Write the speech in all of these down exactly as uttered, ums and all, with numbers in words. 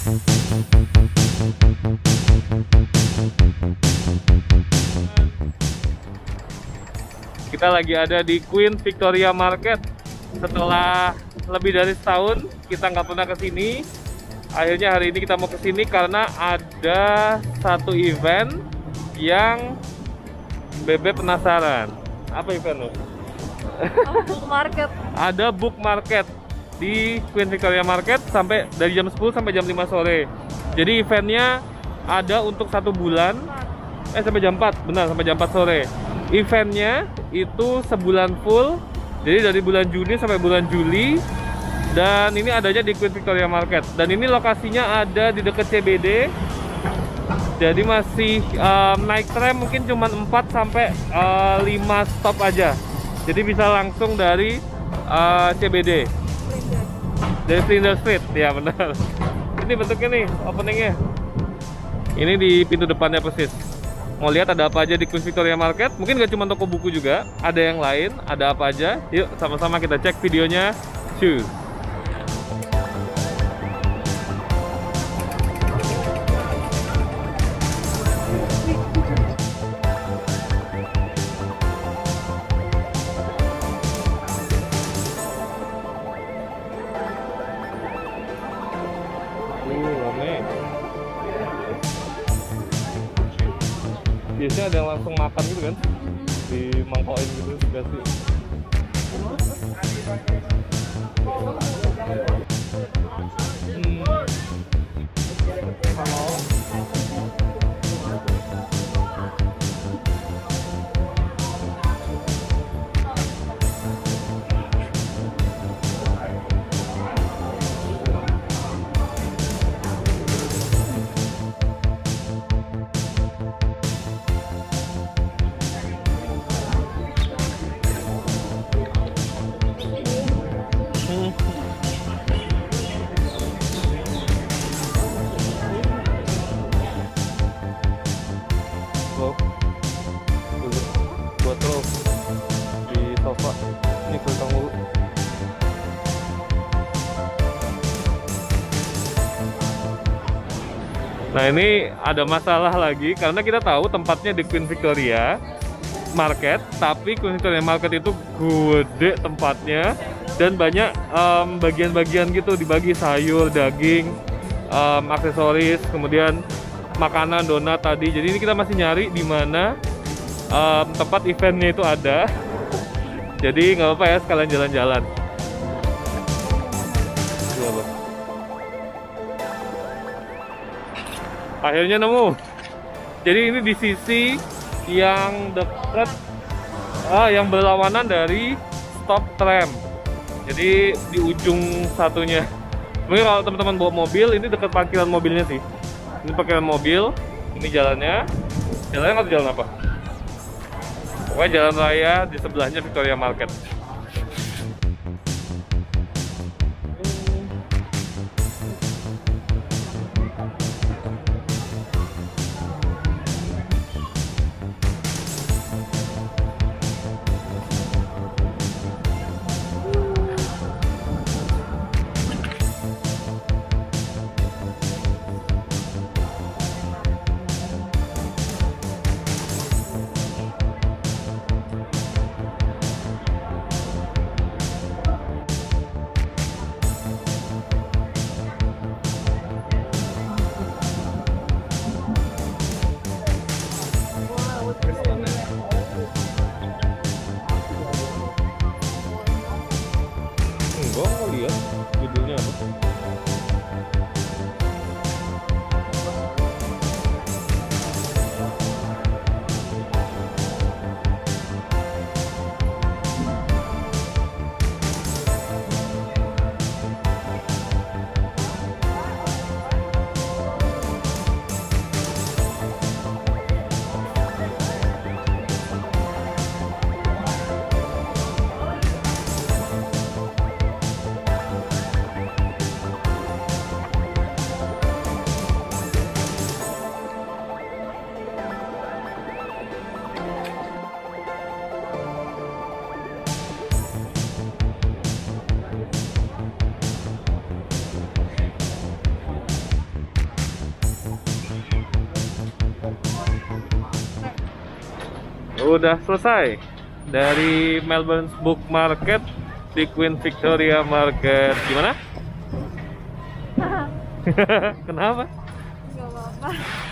Kita lagi ada di Queen Victoria Market. Setelah lebih dari setahun kita nggak pernah kesini, akhirnya hari ini kita mau kesini karena ada satu event yang Bebe penasaran. Apa event lo? Oh, book market. Ada book market di Queen Victoria Market sampai dari jam sepuluh sampai jam lima sore. Jadi eventnya ada untuk satu bulan. Eh sampai jam empat, benar, sampai jam empat sore. Eventnya itu sebulan full. Jadi dari bulan Juni sampai bulan Juli. Dan ini adanya di Queen Victoria Market. Dan ini lokasinya ada di dekat C B D. Jadi masih um, naik tram mungkin cuma empat sampai lima stop aja. Jadi bisa langsung dari uh, C B D. Dari Flinders Street, ya benar. Ini bentuknya nih, openingnya. Ini di pintu depannya persis. Mau lihat ada apa aja di Queen Victoria Market? Mungkin gak cuma toko buku juga, ada yang lain, ada apa aja. Yuk sama-sama kita cek videonya. Choose. Biasanya ada yang langsung makan gitu kan, dimangkokin gitu dikasih. Hmm. Halo. Buat terus di sofa ini kelihatan mulu. Nah ini ada masalah lagi karena kita tahu tempatnya di Queen Victoria Market, tapi Queen Victoria Market itu gede tempatnya dan banyak bagian-bagian um, gitu, dibagi sayur, daging, um, aksesoris, kemudian makanan, donat tadi. Jadi ini kita masih nyari di mana um, tempat eventnya itu ada. Jadi nggak apa-apa ya sekalian jalan-jalan. Akhirnya nemu. Jadi ini di sisi yang dekat, ah, yang berlawanan dari stop tram. Jadi di ujung satunya. Mungkin kalau teman-teman bawa mobil, ini dekat parkiran mobilnya sih. Ini parkiran mobil, ini jalannya. Jalannya nggak jalan apa? Pokoknya jalan raya di sebelahnya Victoria Market. udah selesai dari Melbourne Book Market di Queen Victoria Market. Gimana? Kenapa? Gak apa-apa.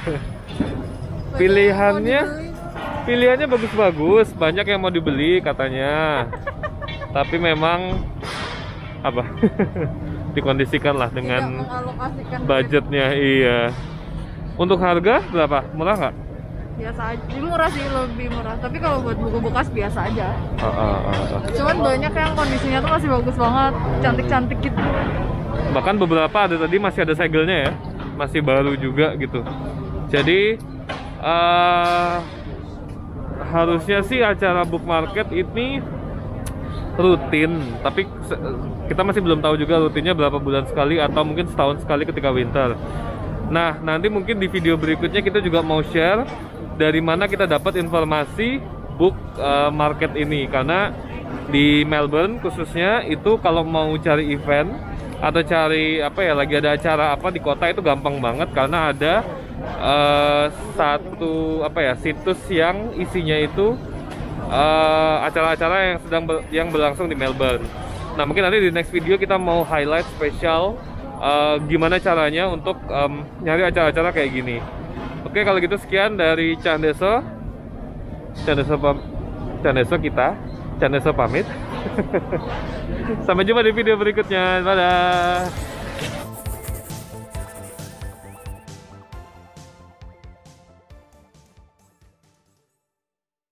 Pilihannya pilihannya bagus-bagus, banyak yang mau dibeli katanya. Tapi memang apa? Dikondisikan lah dengan budgetnya. Iya. Untuk harga berapa? Murah nggak? Biasa aja. Ini murah sih, lebih murah. Tapi kalau buat buku bekas biasa aja. Ah, ah, ah, ah. Cuman banyak yang kondisinya tuh masih bagus banget, cantik-cantik gitu. Bahkan beberapa ada tadi masih ada segelnya ya, masih baru juga gitu. Jadi uh, harusnya sih acara book market ini rutin, tapi kita masih belum tahu juga rutinnya berapa bulan sekali atau mungkin setahun sekali ketika winter. Nah, nanti mungkin di video berikutnya kita juga mau share dari mana kita dapat informasi book uh, market ini, karena di Melbourne khususnya itu kalau mau cari event atau cari apa ya, lagi ada acara apa di kota itu gampang banget, karena ada uh, satu apa ya situs yang isinya itu acara-acara uh, yang sedang ber, yang berlangsung di Melbourne. Nah, mungkin nanti di next video kita mau highlight spesial uh, gimana caranya untuk um, nyari acara-acara kayak gini. Oke, kalau gitu sekian dari Candeso. Candeso pam Candeso kita. Candeso pamit. Sampai jumpa di video berikutnya. Dadah.